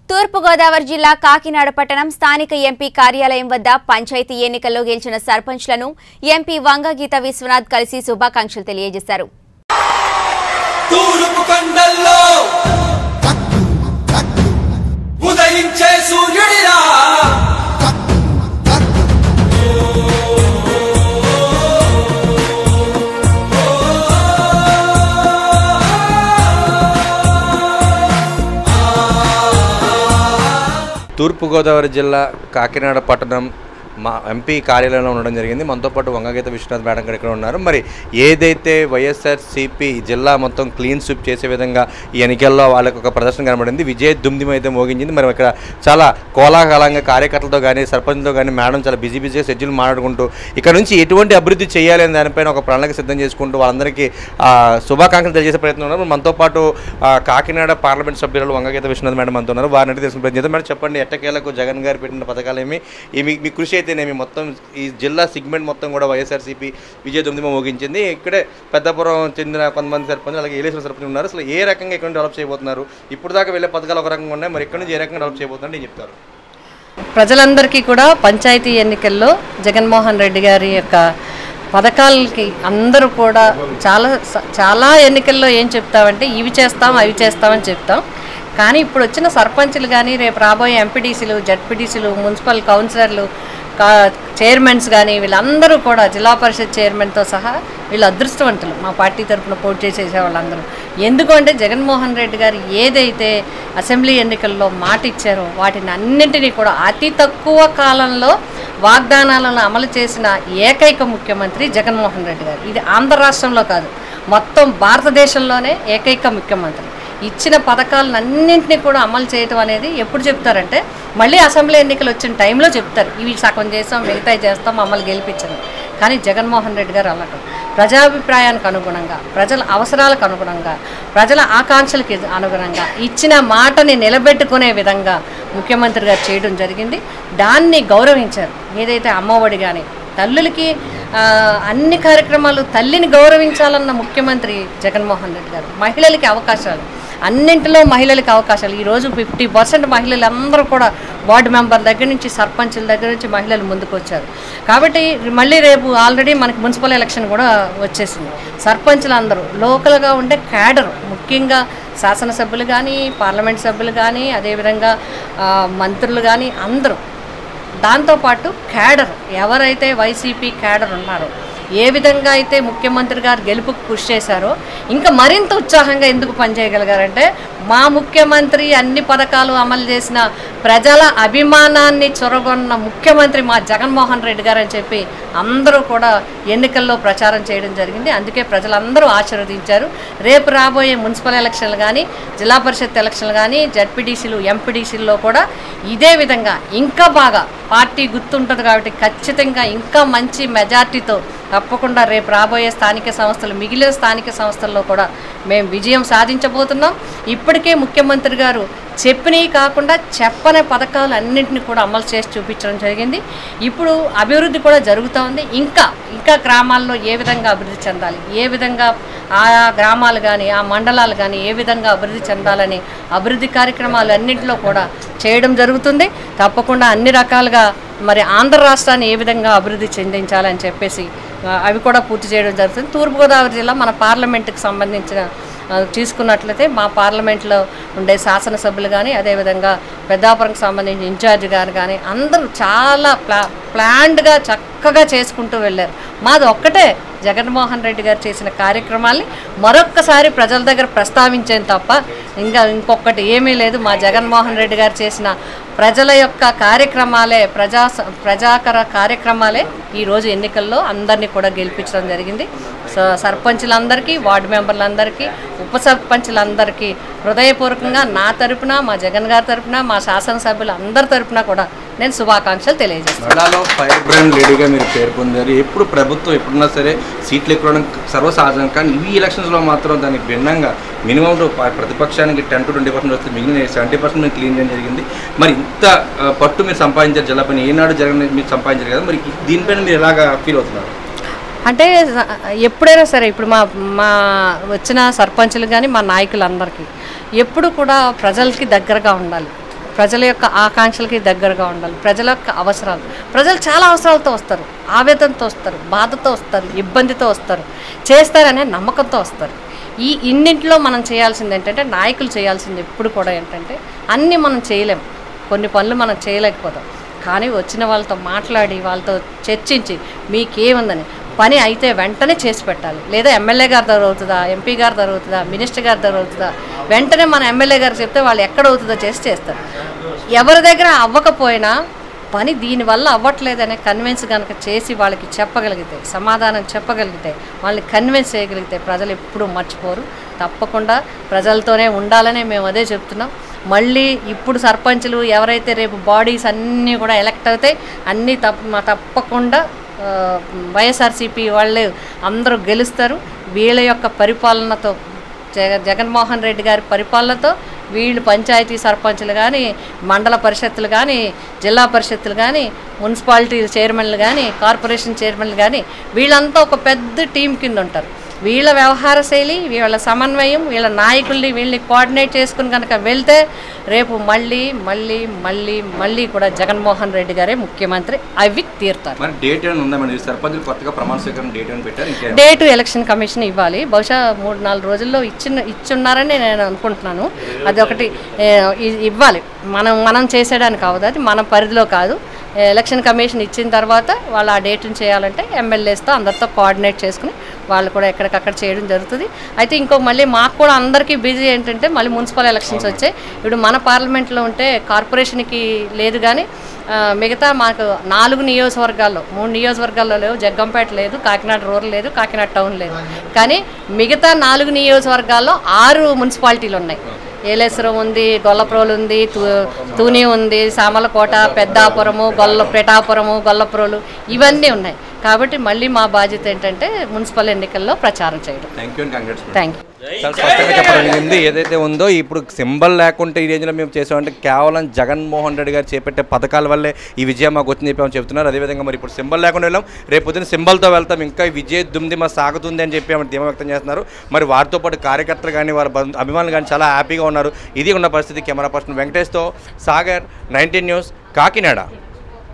తూర్పు గోదావరి జిల్లా కాకినాడ పట్టణం స్థానిక ఎంపీ కార్యాలయం వద్ద పంచాయతీ ఎన్నికల్లో గెలిచిన సర్పంచ్లను ఎంపీ వంగగీత విశ్వనాథ్ కలిసి శుభాకాంక్షలు తెలియజేశారు. తూర్పు కొండల్లో ఉదయించే సూర్యుడిలా తూర్పు గోదావరి జిల్లా కాకినాడ పట్టణం మా ఎంపీ కార్యాలయంలో ఉండడం జరిగింది. మనతో పాటు వంగగీత విశ్వనాథ్ మేడం గారు ఇక్కడ ఉన్నారు. మరి ఏదైతే వైఎస్ఆర్సీపీ జిల్లా మొత్తం క్లీన్ స్వీప్ చేసే విధంగా ఈ ఎన్నికల్లో వాళ్ళకి ఒక ప్రదర్శన కనబడింది. విజయ దుమ్దిమ అయితే మోగించింది. మరి ఇక్కడ చాలా కోలాహలంగా కార్యకర్తలతో కానీ సర్పంచ్తో కానీ మేడం చాలా బిజీగా షెడ్యూల్ మాట్లాడుకుంటూ ఇక్కడ నుంచి ఎటువంటి అభివృద్ధి చేయాలి అనే దానిపైన ఒక ప్రణాళిక సిద్ధం చేసుకుంటూ వాళ్ళందరికీ శుభాకాంక్షలు తెలియజేసే ప్రయత్నం ఉన్నారు. మనతో పాటు కాకినాడ పార్లమెంట్ సభ్యులు వంగగీత విశ్వనాథ్ మేడం మనతో ఉన్నారు. వారిని తెలుసుకునే ప్రయత్నం చేద్దాం. మేడం చెప్పండి, ఎట్టకేలకు జగన్ గారు పెట్టిన పథకాలు మీ కృషి అయితేనేమి మొత్తం ఈ జిల్లా సెగ్మెంట్ మొత్తం కూడా వైఎస్ఆర్సీపీ విజయ దుమ్దిమ మోగించింది. ఇక్కడే పెద్దపురం చెందిన కొంతమంది సర్పంచ్ అలాగే ఏలేశ్వర సర్పంచ్ ఉన్నారు. అసలు ఏ రకంగా ఇక్కడ డెవలప్ చేయబోతున్నారు? ఇప్పుడు దాకా వెళ్ళే పథకాలు ఒక రకంగా ఉన్నాయి, మరి ఇక్కడ నుంచి ఏ రకంగా డెవలప్ చేయబోతున్నారు అని చెప్తారు? ప్రజలందరికీ కూడా పంచాయతీ ఎన్నికల్లో జగన్మోహన్ రెడ్డి గారి యొక్క పథకాలకి అందరూ కూడా చాలా ఎన్నికల్లో ఏం చెప్తామంటే ఇవి చేస్తాం అవి చేస్తామని చెప్తాం. కానీ ఇప్పుడు వచ్చిన సర్పంచ్లు కానీ రేపు రాబోయే ఎంపీటీసీలు జడ్పీటీసీలు మున్సిపల్ కౌన్సిలర్లు చైర్మన్స్ కానీ వీళ్ళందరూ కూడా జిల్లా పరిషత్ చైర్మన్తో సహా వీళ్ళు అదృష్టవంతులు. మా పార్టీ తరఫున పోటీ చేసే వాళ్ళందరూ ఎందుకంటే జగన్మోహన్ రెడ్డి గారు ఏదైతే అసెంబ్లీ ఎన్నికల్లో మాట ఇచ్చారో వాటిని అన్నింటినీ కూడా అతి తక్కువ కాలంలో వాగ్దానాలను అమలు చేసిన ఏకైక ముఖ్యమంత్రి జగన్మోహన్ రెడ్డి గారు. ఇది ఆంధ్ర రాష్ట్రంలో కాదు, మొత్తం భారతదేశంలోనే ఏకైక ముఖ్యమంత్రి. ఇచ్చిన పథకాలను అన్నింటినీ కూడా అమలు చేయటం అనేది ఎప్పుడు చెప్తారంటే మళ్ళీ అసెంబ్లీ ఎన్నికలు వచ్చిన టైంలో చెప్తారు, ఇవి సగం చేస్తాం మిగతా చేస్తాం మమ్మల్ని గెలిపించండి. కానీ జగన్మోహన్ రెడ్డి గారు అలాగ ప్రజాభిప్రాయానికి అనుగుణంగా ప్రజల అవసరాలకు అనుగుణంగా ప్రజల ఆకాంక్షలకి అనుగుణంగా ఇచ్చిన మాటని నిలబెట్టుకునే విధంగా ముఖ్యమంత్రి గారు చేయడం జరిగింది. దాన్ని గౌరవించారు. ఏదైతే అమ్మఒడి కానీ తల్లులకి అన్ని కార్యక్రమాలు తల్లిని గౌరవించాలన్న ముఖ్యమంత్రి జగన్మోహన్ రెడ్డి గారు. మహిళలకి అవకాశాలు అన్నింటిలో మహిళలకు అవకాశాలు. ఈరోజు 50% మహిళలు అందరూ కూడా వార్డు మెంబర్ దగ్గర నుంచి సర్పంచుల దగ్గర నుంచి మహిళలు ముందుకు వచ్చారు. కాబట్టి మళ్ళీ రేపు ఆల్రెడీ మనకి మున్సిపల్ ఎలక్షన్ కూడా వచ్చేసింది. సర్పంచులు అందరూ లోకల్గా ఉండే క్యాడర్, ముఖ్యంగా శాసనసభ్యులు కానీ పార్లమెంట్ సభ్యులు కానీ అదేవిధంగా మంత్రులు కానీ అందరూ, దాంతోపాటు క్యాడర్ ఎవరైతే వైసీపీ క్యాడర్ ఉన్నారో ఏ విధంగా అయితే ముఖ్యమంత్రి గారు గెలుపుకు కృషి చేశారో ఇంకా మరింత ఉత్సాహంగా ఎందుకు పనిచేయగలిగారంటే మా ముఖ్యమంత్రి అన్ని పథకాలు అమలు చేసిన ప్రజల అభిమానాన్ని చొరగొన్న ముఖ్యమంత్రి మా జగన్మోహన్ రెడ్డి గారు అని చెప్పి అందరూ కూడా ఎన్నికల్లో ప్రచారం చేయడం జరిగింది. అందుకే ప్రజలందరూ ఆశీర్వదించారు. రేపు రాబోయే మున్సిపల్ ఎలక్షన్లు కానీ జిల్లా పరిషత్ ఎలక్షన్లు కానీ జడ్పీటీసీలు ఎంపీటీసీల్లో కూడా ఇదే విధంగా ఇంకా బాగా పార్టీ గుర్తుంటుంది కాబట్టి ఖచ్చితంగా ఇంకా మంచి మెజార్టీతో తప్పకుండా రేపు రాబోయే స్థానిక సంస్థలు మిగిలిన స్థానిక సంస్థల్లో కూడా మేము విజయం సాధించబోతున్నాం. ఇప్పటికే ముఖ్యమంత్రి గారు చెప్పినవి కాకుండా చెప్పని పథకాలు అన్నింటినీ కూడా అమలు చేసి చూపించడం జరిగింది. ఇప్పుడు అభివృద్ధి కూడా జరుగుతూ ఉంది. ఇంకా గ్రామాల్లో ఏ విధంగా అభివృద్ధి చెందాలి, ఏ విధంగా ఆయా గ్రామాలు కానీ ఆ మండలాలు కానీ ఏ విధంగా అభివృద్ధి చెందాలని అభివృద్ధి కార్యక్రమాలు అన్నింటిలో కూడా చేయడం జరుగుతుంది. తప్పకుండా అన్ని రకాలుగా మరి ఆంధ్ర రాష్ట్రాన్ని ఏ విధంగా అభివృద్ధి చెందించాలని చెప్పేసి అవి కూడా పూర్తి చేయడం జరుగుతుంది. తూర్పుగోదావరి జిల్లా మన పార్లమెంటుకి సంబంధించిన తీసుకున్నట్లయితే మా పార్లమెంట్లో ఉండే శాసనసభ్యులు కానీ అదేవిధంగా పెద్దాపురంకి సంబంధించిన ఇన్ఛార్జ్ గారు కానీ అందరూ చాలా ప్లాన్డ్గా చక్కగా చేసుకుంటూ వెళ్ళారు. మాది ఒక్కటే జగన్మోహన్ రెడ్డి గారు చేసిన కార్యక్రమాల్ని మరొక్కసారి ప్రజల దగ్గర ప్రస్తావించేది తప్ప ఇంకొకటి ఏమీ లేదు. మా జగన్మోహన్ రెడ్డి గారు చేసిన ప్రజల యొక్క కార్యక్రమాలే ప్రజాకర కార్యక్రమాలే ఈరోజు ఎన్నికల్లో అందరినీ కూడా గెలిపించడం జరిగింది. సర్పంచులందరికీ వార్డు మెంబర్లందరికీ ఉప సర్పంచులందరికీ హృదయపూర్వకంగా నా తరపున మా జగన్ గారి తరపున మా శాసనసభ్యులు అందరి తరపున కూడా నేను శుభాకాంక్షలు తెలియజేస్తాను. ఫైర్ బ్రాండ్ లేడీగా మీరు పేరు పొందారు. ఎప్పుడు ప్రభుత్వం ఎప్పుడున్నా సరే సీట్లు ఎక్కువ సర్వసాధారణం, కానీ ఈ ఎలక్షన్స్లో మాత్రం దానికి భిన్నంగా మినిమం ప్రతిపక్షానికి 10 to 20% వస్తే మిగిలిన 70% మీరు క్లీన్ చేయడం జరిగింది. మరి ఇంత పట్టు మీరు సంపాదించారు జిల్లా పైన, ఏనాడు జగన్ మీరు సంపాదించారు కదా, మరి దీనిపైన మీరు ఎలాగా ఫీల్ అవుతున్నారు? అంటే ఎప్పుడైనా సరే ఇప్పుడు మా వచ్చిన సర్పంచులు కానీ మా నాయకులందరికీ ఎప్పుడు కూడా ప్రజలకి దగ్గరగా ఉండాలి. ప్రజల యొక్క ఆకాంక్షలకి దగ్గరగా ఉండాలి. ప్రజల యొక్క అవసరాలు, ప్రజలు చాలా అవసరాలతో వస్తారు, ఆవేదనతో వస్తారు, బాధతో వస్తారు, ఇబ్బందితో వస్తారు, చేస్తారనే నమ్మకంతో వస్తారు. ఇన్నింటిలో మనం చేయాల్సింది ఏంటంటే, నాయకులు చేయాల్సింది ఎప్పుడు కూడా ఏంటంటే, అన్నీ మనం చేయలేం, కొన్ని పనులు మనం చేయలేకపోతాం. కానీ వచ్చిన వాళ్ళతో మాట్లాడి వాళ్ళతో చర్చించి మీకేముందని పని అయితే వెంటనే చేసి పెట్టాలి. లేదా ఎమ్మెల్యే గారి దగ్గర అవుతుందా, ఎంపీ గారి దగ్గర అవుతుందా, మినిస్టర్ గారి దగ్గర అవుతుందా, వెంటనే మన ఎమ్మెల్యే గారు చెప్తే వాళ్ళు ఎక్కడ అవుతుందో చేస్తారు. ఎవరి దగ్గర అవ్వకపోయినా పని దీనివల్ల అవ్వట్లేదనే కన్విన్స్ కనుక చేసి వాళ్ళకి చెప్పగలిగితే, సమాధానం చెప్పగలిగితే, వాళ్ళని కన్విన్స్ చేయగలిగితే ప్రజలు ఎప్పుడూ మర్చిపోరు. తప్పకుండా ప్రజలతోనే ఉండాలనే మేము అదే చెప్తున్నాం. మళ్ళీ ఇప్పుడు సర్పంచులు ఎవరైతే రేపు బాడీస్ అన్నీ కూడా ఎలక్ట్ అవుతాయి, అన్నీ తప్పకుండా వైఎస్ఆర్సీపీ వాళ్ళే అందరూ గెలుస్తారు. వీళ్ళ యొక్క పరిపాలనతో, జగన్మోహన్ రెడ్డి గారి పరిపాలనతో వీళ్ళు పంచాయతీ సర్పంచులు కానీ, మండల పరిషత్తులు కానీ, జిల్లా పరిషత్తులు కానీ, మున్సిపాలిటీ చైర్మన్లు కానీ, కార్పొరేషన్ చైర్మన్లు కానీ వీళ్ళంతా ఒక పెద్ద టీం కింద ఉంటారు. వీళ్ళ వ్యవహార శైలి, వీళ్ళ సమన్వయం, వీళ్ళ నాయకుల్ని వీళ్ళని కోఆర్డినేట్ చేసుకుని కనుక వెళ్తే రేపు మళ్ళీ మళ్ళీ మళ్ళీ మళ్ళీ కూడా జగన్మోహన్ రెడ్డి గారే ముఖ్యమంత్రి అవి తీరుతారు. డేటు ఎలక్షన్ కమిషన్ ఇవ్వాలి. బహుశా 3-4 రోజుల్లో ఇచ్చున్నారని నేను అనుకుంటున్నాను. అది ఒకటి ఇవ్వాలి. మనం చేసేయడానికి కావదు, అది మన పరిధిలో కాదు. ఎలక్షన్ కమిషన్ ఇచ్చిన తర్వాత వాళ్ళు ఆ డేట్ని చేయాలంటే ఎమ్మెల్యేస్తో అందరితో కోఆర్డినేట్ చేసుకుని వాళ్ళు కూడా ఎక్కడికక్కడ చేయడం జరుగుతుంది. అయితే మళ్ళీ మాకు కూడా అందరికీ బిజీ ఏంటంటే మళ్ళీ మున్సిపల్ ఎలక్షన్స్ వచ్చాయి. ఇప్పుడు మన పార్లమెంట్లో ఉంటే కార్పొరేషన్కి లేదు, కానీ మిగతా మాకు 4 నియోజకవర్గాల్లో 3 నియోజకవర్గాల్లో లేవు. జగ్గంపేట లేదు, కాకినాడ రూరల్ లేదు, కాకినాడ టౌన్ లేదు. కానీ మిగతా 4 నియోజకవర్గాల్లో 6 మున్సిపాలిటీలు ఉన్నాయి. ఏలేశ్వరం ఉంది, గొల్లప్రోలు ఉంది, తూని ఉంది, సామలకోట, పెద్దాపురము, పిఠాపురము, గొల్లప్రోలు ఇవన్నీ ఉన్నాయి. కాబట్టి మళ్ళీ మా బాధ్యత ఏంటంటే మున్సిపల్ ఎన్నికల్లో ప్రచారం చేయడం. Thank you. చాలా స్పష్టంగా చెప్పడం జరిగింది. ఏదైతే ఉందో ఇప్పుడు సింబల్ లేకుంటే ఈ రేంజ్లో మేము చేసామంటే కేవలం జగన్మోహన్ రెడ్డి గారు చేపట్టే పథకాల వల్లే ఈ విజయం మాకు వచ్చింది చెప్పి చెప్తున్నారు. అదేవిధంగా మరి ఇప్పుడు సింబల్ లేకుండా వెళ్ళాం, రేపు పొద్దున సింబల్తో వెళ్తాం, ఇంకా విజయ దుమ్దిమ సాగుతుంది అని చెప్పి ధీమా వ్యక్తం చేస్తున్నారు. మరి వారితో పాటు కార్యకర్తలు కానీ వారి అభిమానులు కానీ చాలా హ్యాపీగా ఉన్నారు. ఇది ఉన్న పరిస్థితి. కెమెరా పర్సన్ వెంకటేష్తో సాగర్, 19 న్యూస్, కాకినాడ.